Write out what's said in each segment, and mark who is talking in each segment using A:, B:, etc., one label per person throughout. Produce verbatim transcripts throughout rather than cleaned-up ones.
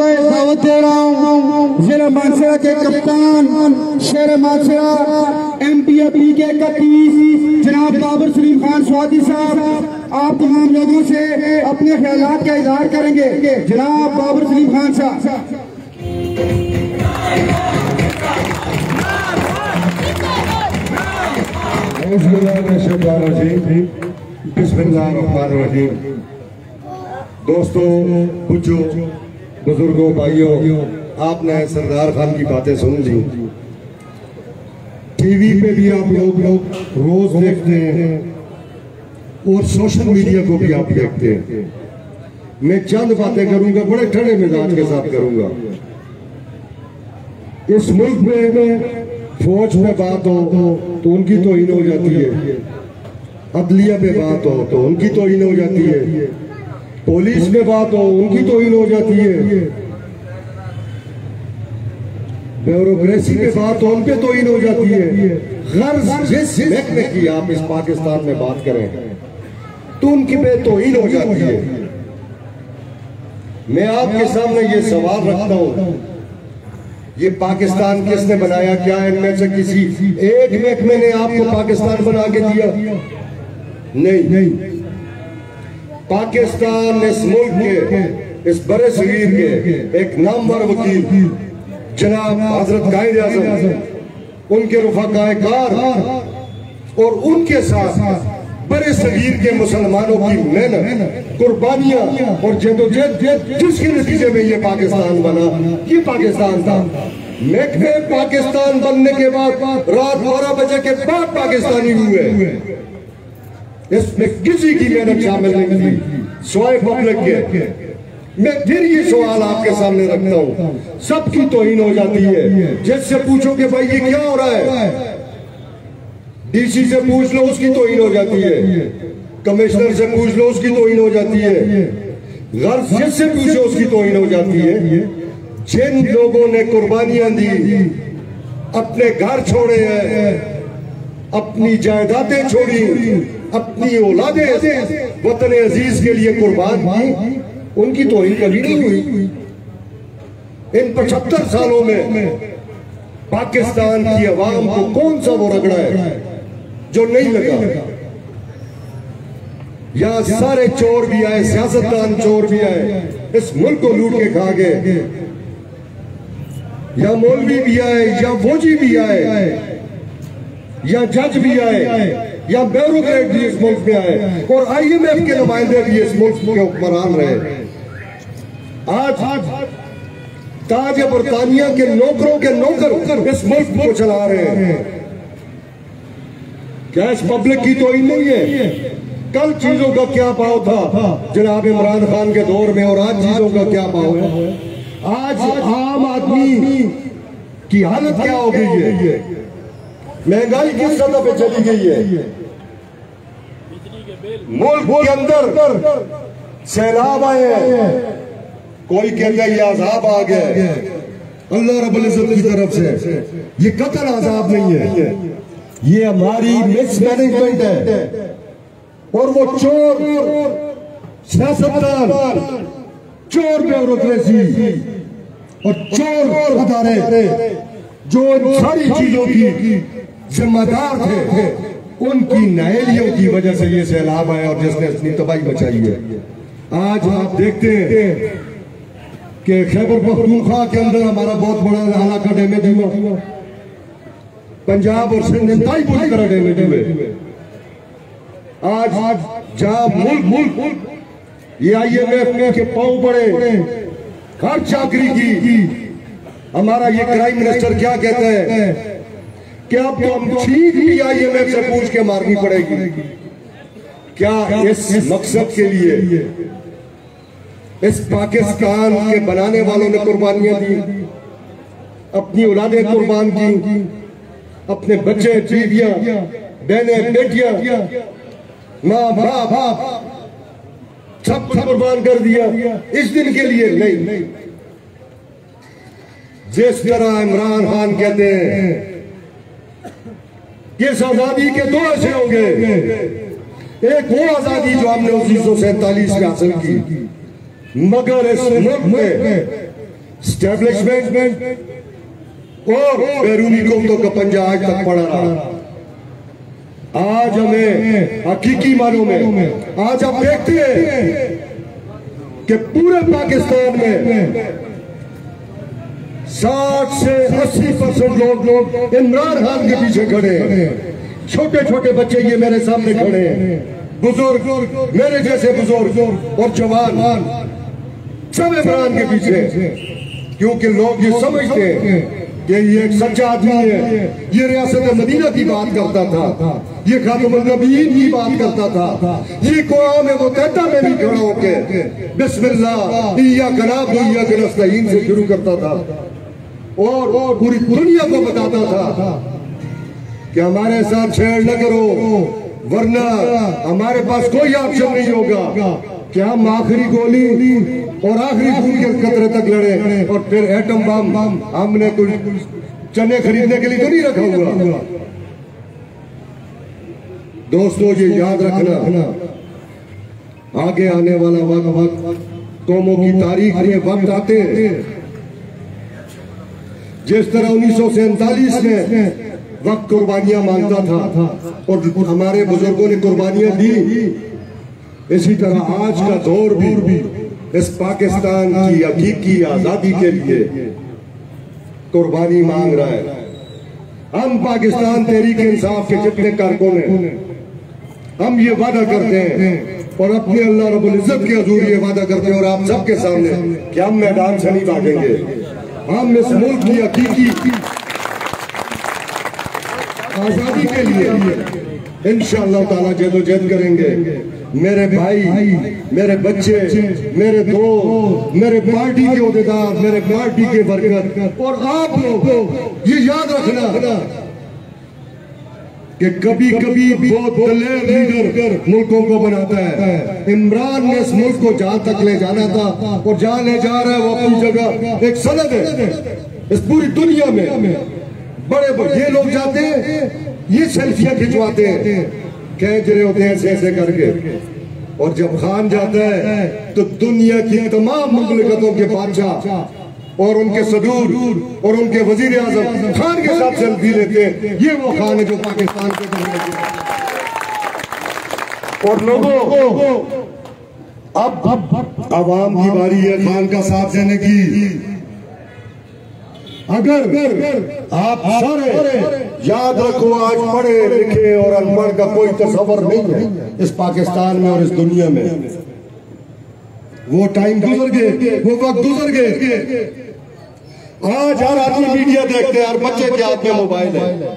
A: दावत दे रहा हूँ जिला मानसरा के कप्तान Sher Mansehra M P A P K इकतीस जनाब बाबर सलीम खान स्वाति साहब आप तमाम लोगों से अपने ख्यालात का इजहार करेंगे। जनाब बाबर सलीम खान साहब।
B: बिस्मिल्लाहिर्रहमानिर्रहीम। दोस्तों, बुजुर्गों, बुजुर्गों, भाइयों, आपने सरदार खान की बातें सुन ली। टीवी पे भी आप लोग लोग रोज देखते हैं और सोशल मीडिया को भी आप देखते हैं। मैं चंद बातें करूंगा, बड़े ठंडे मिजाज के साथ करूंगा। इस मुल्क में फौज पे बात हो तो उनकी तौहीन हो जाती है, अदलिया पे बात हो तो उनकी तौहीन हो जाती है, पुलिस में बात हो उनकी तौहीन हो जाती है, ब्यूरोक्रेसी पे बात हो उन पे तौहीन हो जाती है। गर्ज जिस महकमे की आप इस पाकिस्तान में बात करें तो उनकी पे तौहीन हो जाती है। मैं आपके सामने ये सवाल रखता हूं, ये पाकिस्तान किसने बनाया? क्या इनमें से किसी एक महकमे ने आपको पाकिस्तान बना के दिया? नहीं, नहीं। पाकिस्तान इस मुल्क के, इस बड़े सगीर के एक नामवर वकील जनाब हजरत कायद आज़म, उनके रफ़ाक़ाए कार और उनके साथ बड़े सगीर के मुसलमानों की मेहनत, कुर्बानियां और जद्दोजहद, जिसके नतीजे में ये पाकिस्तान बना, ये पाकिस्तान था। महकमे पाकिस्तान बनने के बाद रात बारह बजे के बाद पाकिस्तानी हुए। इसमें किसी की मेहनत शामिल नहीं थी सिवाय पब्लिक के। मैं फिर ये सवाल आपके सामने रखता हूँ, सबकी तौहीन हो जाती है। जिससे पूछो कि भाई ये क्या हो रहा है, डीसी से पूछ लो उसकी तौहीन हो जाती है, कमिश्नर से पूछ लो उसकी तौहीन हो जाती है, गर्ज जिससे पूछो उसकी तौहीन हो जाती है। जिन लोगों ने कुर्बानियां दी, अपने घर छोड़े हैं, अपनी जायदादें छोड़ी, अपनी औलादें वतन अजीज के लिए कुर्बान की, उनकी तौहीन कभी नहीं हुई। इन पचहत्तर सालों में पाकिस्तान की अवाम को कौन सा वो रगड़ा है जो नहीं लगा? यहाँ सारे चोर भी आए, सियासतदान चोर भी आए, इस मुल्क को लूट के खा गए। या मौलवी भी आए, या फौजी भी आए, या जज भी आए, या ब्यूरोक्रेट भी इस मुल्क में आए, और आई एम एफ के नुमाइंदे भी इस मुल्क के हुक्मरान रहे। आज ताज बरतानिया के नौकरों के नौकर इस मुल्क को चला रहे हैं। क्या इस पब्लिक की तौहीन नहीं है? कल चीजों का क्या भाव था जनाब इमरान खान के दौर में, और आज चीजों का क्या भाव है? आज आम आदमी की हालत क्या हो गई है? महंगाई किस सतह पे चली गई है? मुल्क के अंदर सैलाब आए हैं, कोई कहता है ये अजाब आ गया अल्लाह रब्बुल इज्जत की तरफ से। ये कतल अजाब नहीं है, ये हमारी मिसमैनेजमेंट है। और वो चोर सियासतदान, चोर ब्यूरोक्रेसी और चोर अदारे जो इन सारी चीजों की जिम्मेदार थे, उनकी नाअहलियों की वजह से ये सैलाब आया और जिसने इतनी तबाही मचाई है। आज आप देखते हैं कि खैबर पख्तूनख्वा के अंदर हमारा बहुत बड़ा इलाका डैमेज हुआ, पंजाब और सिंध इंतहाई बुरी तरह डैमेज हुए। आज जहां मुल्क मुल्क ये आई एम एफ के पांव पड़े, हर चाकरी की, हमारा ये क्राइम मिनिस्टर क्या कहता है कि अब तो हम ठीक भी आई एम एफ से पूछ के मारनी पड़ेगी। क्या इस मकसद के लिए इस पाकिस्तान के बनाने वालों ने कुर्बानियां दी, अपनी औलादें कुर्बान की, अपने बच्चे, बीवियां, बहनें, बेटियां, माँ बाप सब कुछ कुर्बान कर दिया इस दिन के लिए? नहीं। जिस तरह इमरान खान कहते हैं कि इस आजादी के दो ऐसे होंगे, एक वो आजादी जो हमने उन्नीस सौ सैतालीस में हासिल की, मगर इस मुल्क में स्टैब्लिशमेंट और बैरूनी कुफ्तों का पंजा आज तक पड़ा रहा। आज हमें हकीकी मानों में आज आप देखते हैं कि पूरे पाकिस्तान में साठ से अस्सी परसेंट लोग लोग इमरान खान के पीछे खड़े हैं। छोटे छोटे बच्चे ये मेरे सामने खड़े हैं, बुजुर्ग, मेरे जैसे बुजुर्ग और जवान सब इमरान के पीछे, क्योंकि लोग ये समझते हैं कि ये एक सच्चा आदमी है। ये रियासत मदीना की बात करता था, ये खातमुन नबीयीन की बात करता था, ये कुरान में मुतहदा में भी खड़ा होके बिस्मिल्लाह इय्याका नअबुदु व इय्याका नस्तईन से शुरू करता था और पूरी दुनिया को बताता था कि हमारे साथ छेड़ न करो, वरना हमारे पास कोई ऑप्शन नहीं होगा कि हम आखिरी गोली और आखिरी खून के कतरे तक लड़े और फिर एटम बम हमने कुछ चने खरीदने के लिए तो नहीं रखा हुआ। दोस्तों ये याद रखना, आगे आने वाला वक्त वक्त कौमों की तारीख में वक्त आते हैं जिस तरह उन्नीस सौ सैतालीस में वक्त कुर्बानियां मांगता था और हमारे बुजुर्गों ने कुर्बानियां दी, इसी तरह आज का दौर भी इस पाकिस्तान की हकीकी आजादी के लिए कुर्बानी मांग रहा है। हम पाकिस्तान तहरीक इंसाफ के जितने कारकुन हैं, हम ये वादा करते हैं और अपने अल्लाह रब्बुल इज्जत के हजूर ये वादा करते हैं और आप सबके सामने कि हम मैदान से नहीं भागेंगे। हम इस मुल्क की हकीकी आजादी के लिए इंशाअल्लाह ताला जद्दोजहद करेंगे। मेरे भाई, मेरे बच्चे, मेरे दोस्त, मेरे पार्टी के ओहदेदार, मेरे पार्टी के वर्कर और आप लोग ये याद रखना कि कभी कभी बहुत दलेर लीडर मुल्कों को बनाता है। इमरान ने इस मुल्क को जहां तक ले जाना था और जहां ले जा रहा है वो अपनी जगह एक सनद है इस पूरी दुनिया में। बड़े बड़े ये लोग जाते हैं, ये सेल्फियां खिंचवाते हैं, खींच रहे होते हैं ऐसे ऐसे करके, और जब खान जाता है तो दुनिया की तमाम मुमलिकतों के बादशाह और उनके सदूर और उनके वजीर आजम खान के साथ सेल्फी लेते हैं। ये वो खान है जो पाकिस्तान के और लोगों को अब अब आवाम की बारी है खान का साथ देने की। अगर आप सारे याद रखो, आज पढ़े लिखे और अनपढ़ का कोई तस्वर नहीं है इस पाकिस्तान में और इस दुनिया में। वो टाइम गुजर गए, वो वक्त गुजर गए। आज हर आदमी मीडिया देखते हैं, हर बच्चे के हाथ में मोबाइल है।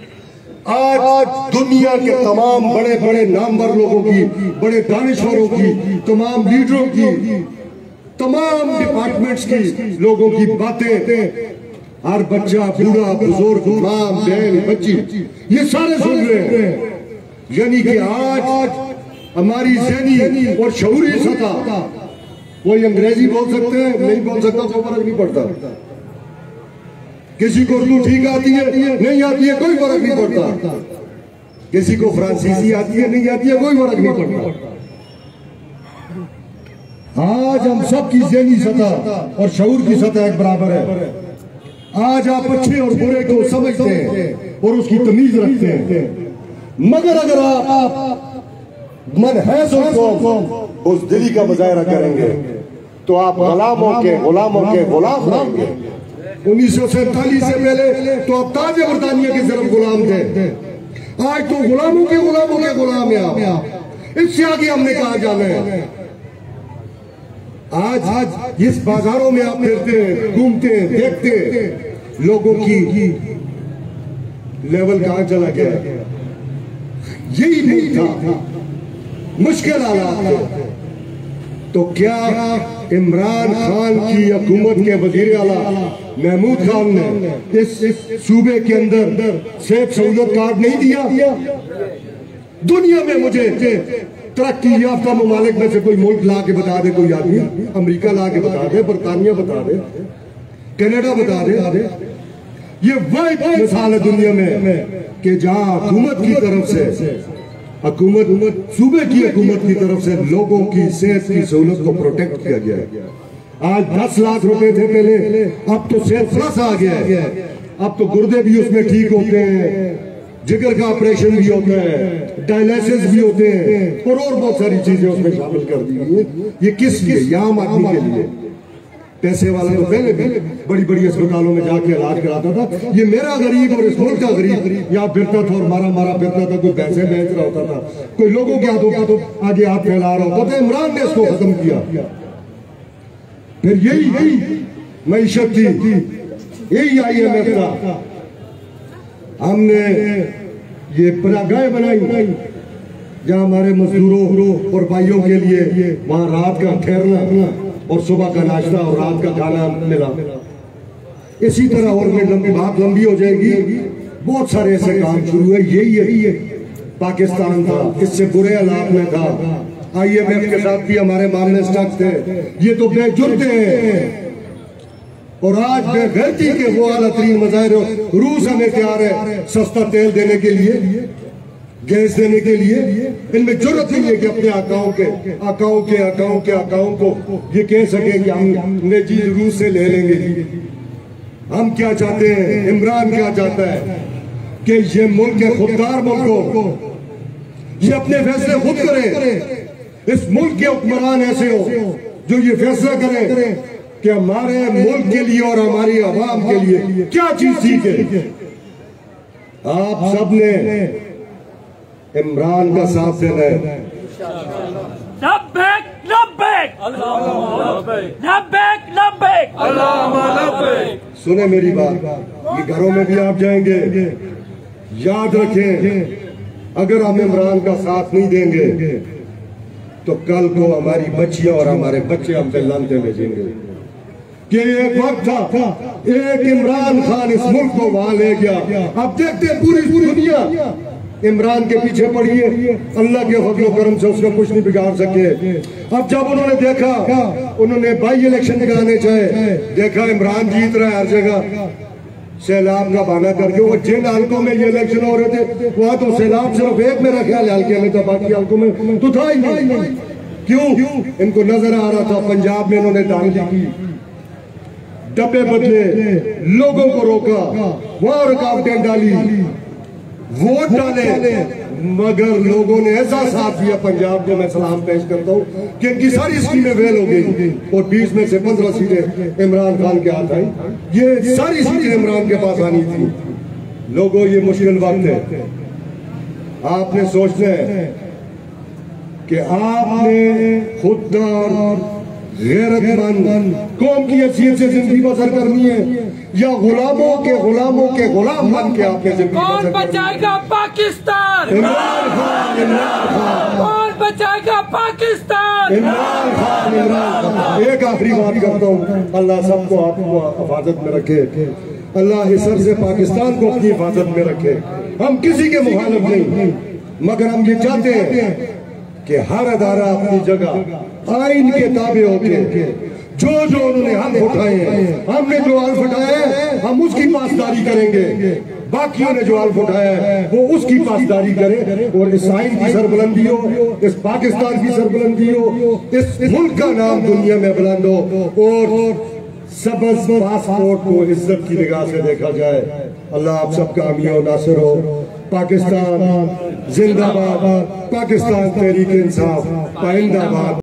B: आज दुनिया के तमाम बड़े बड़े नामवर लोगों की, बड़े दानिश्वरों की, तमाम लीडरों की, तमाम डिपार्टमेंट्स की लोगों की बातें हर बच्चा, बूढ़ा, बुजुर्ग, मां, बहन, बच्ची ये सारे सुन रहे हैं। यानी कि आज हमारी ज़हनी और शऊरी सतह, कोई अंग्रेजी बोल सकते हैं, नहीं बोल सकता तो फर्क नहीं पड़ता। किसी को उर्दू ठीक आती है, नहीं आती है, कोई फर्क नहीं पड़ता। किसी को फ्रांसीसी आती है, नहीं आती है, कोई फर्क नहीं पड़ता। आज हम सब की ज़हनी सतह और शऊर की सतह एक बराबर है। आज आप अच्छे और बुरे को समझते हैं और उसकी तमीज रखते हैं, मगर अगर आप मन है को उस दिली का मुजाहरा करेंगे तो आप गुलामों के गुलामों के गुलाम होंगे। उन्नीस सौ सैतालीस से पहले तो आप ताजे बरतानिया के सिर्फ गुलाम थे, आज तो गुलामों के गुलामों के गुलाम है आप। इससे आगे हमने कहा जाना है। आज आज इस बाजारों में आप फिरते, घूमते, देखते, लोगों की लेवल कहां चला गया। यही नहीं था, मुश्किल हालात। तो क्या इमरान खान की हुकूमत के वजीर आला महमूद खान ने इस सूबे के अंदर सेहत सहूलत कार्ड नहीं दिया? दुनिया में मुझे तरक्की याफ्ता ममालिक में से कोई मुल्क ला के बता दे, कोई आदमी अमेरिका ला के बता दे, बरतानिया बता दे, कनाडा बता दे। ये वही मिसाल है दुनिया में कि जहां हुकूमत की तरफ से हुकूमत सूबे की हुकूमत की तरफ से लोगों की सेहत की सहूलत को प्रोटेक्ट किया गया। आज दस लाख रुपए थे पहले, अब तो सेल प्लस आ गया है। अब तो गुर्दे भी उसमें ठीक होते हैं, जिगर का ऑपरेशन भी होता है, डायलिसिस भी होते हैं, और और बहुत सारी चीजें उसमें शामिल कर दी गई है। ये किस लिए? ये आम आदमी के लिए। पैसे वाला तो पहले भी बड़ी बड़ी अस्पतालों में जाके इलाज कराता था। ये मेरा गरीब और इस मुल्क का गरीब यहाँ फिरता था और मारा मारा फिरता था, कोई पैसे बेच रहा होता था, कोई लोगों के हाथों का तो आगे हाथ फैला रहा होता था। इमरान ने इसको खत्म किया। फिर यही यही मईशत थी, यही आई एम एफ था। हमने ये पनागाह बनाई जहाँ हमारे मजदूरों और भाइयों के लिए वहां रात का ठहरना और सुबह का नाश्ता और रात का खाना मिला। इसी तरह और में लंबी बात लंबी हो जाएगी, बहुत सारे ऐसे काम शुरू हुए। यही यही है पाकिस्तान था, इससे बुरे हालात में था। आई एम एफ के साथ भी हमारे मामले स्टक थे। ये तो बेजुर्ते हैं और आज बेगैरती के वो आलातरीन मजाहिर। रूस हमें तैयार है सस्ता तेल देने के लिए, गैस देने के लिए। इनमें जरूरत नहीं है कि अपने आकाओं के आकाओं के आकाओं के आकाओं को ये कह सके कि हमने जी रूस से ले लेंगे जी। हम क्या चाहते हैं, इमरान क्या चाहता है कि ये मुल्क के खुददार मुल्क को ये अपने फैसले खुद करें। इस मुल्क के हुक्मरान ऐसे हो जो ये फैसला करें कि हमारे मुल्क के लिए और हमारी आवाम के लिए क्या चीज ठीक है। आप सबने इमरान का साथ देना है।
C: लब्बैक लब्बैक लब्बैक लब्बैक।
B: सुने मेरी बात, ये घरों में भी आप जाएंगे, याद रखें अगर हम इमरान का साथ नहीं देंगे तो कल को हमारी बच्चियां और हमारे बच्चे हम पे लानते भेजेंगे कि एक वक्त था एक इमरान खान इस मुल्क को वहां ले गया। अब देखते हैं पूरी दुनिया इमरान के पीछे पड़ी है, अल्लाह के फजल करम से उसका कुछ नहीं बिगाड़ सके। अब जब उन्होंने देखा, उन्होंने बाई इलेक्शन कराने चाहे, देखा इमरान जीत रहा है हर जगह, सैलाब का बहाना करके वो जिन हल्कों में ये इलेक्शन हो रहे थे वहां तो सैलाब सिर्फ एक मेरा ख्याल हल्के में था, बाकी हल्कों में तो था ही नहीं। क्यों? इनको नजर आ रहा था पंजाब में इन्होंने दांगी की, डब्बे बदले, लोगों को रोका, वहां रुकावटें डाली, वोट डाले, मगर लोगों ने ऐसा साथ दिया पंजाब को। मैं सलाम पेश करता हूँ कि इनकी सारी स्कीमें फेल हो गई और बीस में से पंद्रह सीटें इमरान खान के हाथ आई। ये सारी सीटें इमरान के पास आनी थी। लोगों ये मुश्किल वक्त है, आपने सोचना है कि आपने खुददार गैरतमंद कौम की हैसियत से जिंदगी बसर करनी है या गुलामों के गुलामों के गुलाम बन के आपने जिंदगी बसर करनी है।
C: कौन बचाएगा पाकिस्तान?
B: इमरान खान, इमरान खान।
C: कौन बचाएगा पाकिस्तान?
B: इमरान खान, इमरान खान। एक आखिरी बात करता हूँ, अल्लाह सबको आपको हिफाजत में रखे, अल्लाह इस से पाकिस्तान को अपनी हिफाजत में रखे। हम किसी के मुखालिफ नहीं, मगर हम ये चाहते हैं कि हर अदारा अपनी जगह आइन के ताबे होके जो जो उन्होंने हल्फ उठाए हैं, हमने जो हल्फ उठाया है हम उसकी पासदारी करेंगे, बाकियों ने जो हल्फ उठाया है वो उसकी पासदारी करें। और इस आइन की सरबुलंदी हो, इस पाकिस्तान की सरबुलंदी हो, इस मुल्क का नाम दुनिया में बुलंद हो और सबस पासपोर्ट को इज्जत की निगाह से देखा जाए। अल्लाह आप सबका अमीर और नासिर हो। पाकिस्तान जिंदाबाद, पाकिस्तान तहरीक इंसाफ पाइंदाबाद।